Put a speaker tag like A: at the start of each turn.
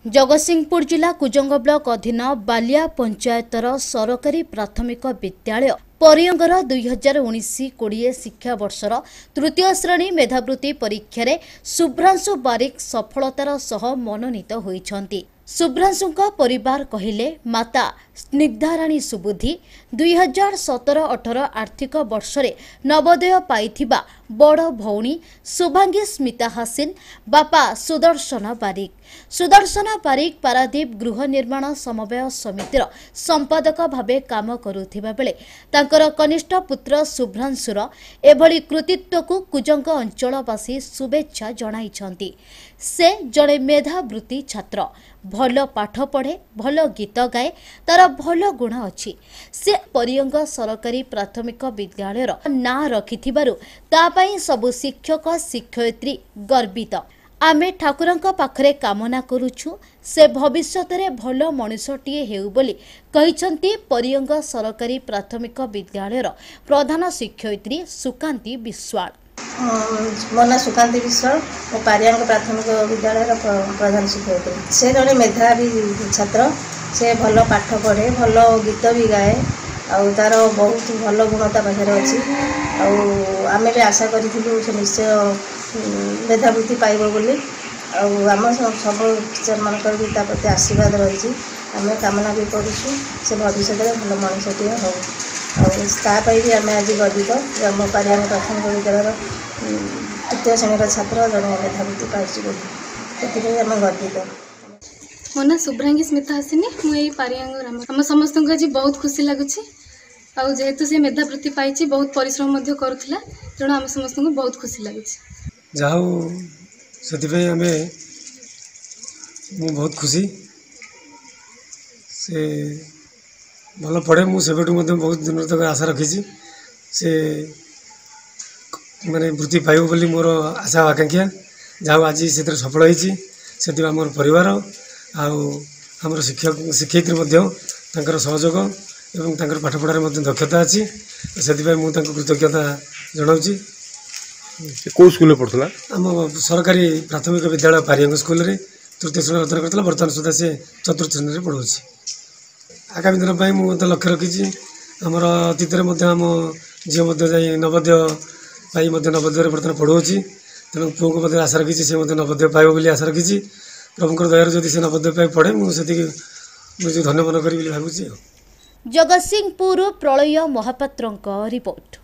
A: जगतसिंहपुर जिला कुजंग ब्लॉक अधीन बालिया पंचायतर सरकारी प्राथमिक विद्यालय परियंगर 2019-20 शिक्षा वर्षर तृतीय श्रेणी मेधावृत्ति परीक्षा रे शुभ्रांशु बारिक सफलतार सह मनोनीत होइछन्ति। शुभ्रांशुंका परिवार कहिले माता स्निग्धाराणी सुबुद्धि 2017-18 आर्थिक वर्ष रे नवोदय पाइथिबा बड़ भौणी शुभांगी स्मिता हासिन बापा सुदर्शन बारिक पारादीप गृह निर्माण समवाय समितिर संपादक भावे काम करुथिबा बेले तांकर कनिष्ठ पुत्र शुभ्रांशुर एभली कृतित्व को कुजंग अंचलवासी शुभेच्छा जणाइछन्ति। से जड़े मेधावृत्ति छात्र भल पाठ पढ़े भल गीत गाए तार भल गुण अच्छी से परियंग सरकारी प्राथमिक विद्यालय ना रखिथिबारु ता पई सबु शिक्षक शिक्षयित्री गर्वित। आमे ठाकुरंक पाखरे कामना करूछु से भविष्यत रे भल मनुष्यटीए हेउ बोली कहिसंती परियंग सरकारी प्राथमिक विद्यालय प्रधान शिक्षयित्री सुकांती विश्वाल।
B: मो ना सुकांती विश्वाल और पारियांग प्राथमिक विद्यालय प्रधान शिक्षयित्री। से जड़े मेधावी छात्र से भल पाठ पढ़े भल गीत भी गाए आउ तार बहुत भल गुणता पाखे अच्छी आम भी आशा करूँ से निश्चय मेधावृत्ति पाइब बोली आम सब टीचर मानकर भी प्रति आशीर्वाद रही आम कामना भी करूँ से भविष्य में भल मनुष्यटीए हो तापाई भी आम आज गर्वित आम पारियांग प्राथमिक विद्यालय तृतीय श्रेणी छात्र जड़े मेधावृत्ति पाई से आम गर्वित।
C: मो ना शुभ्रांगी स्मिता हासिनी मुझे पारियांग आम समस्त आज बहुत खुशी लगुच जेहेतु से मेधावृत्ति पाई बहुत परिश्रम करुला तेणु आम समस्त बहुत खुशी लगुच
D: जाऊ से आम बहुत खुशी से भल पढ़े मुझे बहुत दिन तक आशा रखी से माने वृत्ति पाइब बोली मोर आशा आकांक्षा जाऊ आज से सफल होती मोर परिवार आमर शिक्षक शिक्षयित्री सहयोग एवं पाठ पढ़ार दक्षता अच्छी से कृतज्ञता जनाऊँगी।
E: कौ स्कूल पढ़ुला
D: आम सरकारी प्राथमिक विद्यालय पारियांग स्कूल रे तृतीय श्रेणी अध्ययन करता बर्तमान सुधा से चतुर्थ श्रेणी पढ़ाऊँ। आगामी दिन पर मुझे लक्ष्य रखी आमर अतीत आम झील जा नवोदय पाई नवोदय बर्तमान पढ़ाऊँ तेणु पुओ को आशा रखी से नवोदय पाइब बोली आशा रखी प्रभुंकर दयार जदि से नवोदय पाई पढ़े मुझे धन्य मन करी भावुँ।
A: जगतसिंहपुर प्रलय महापात्र रिपोर्ट।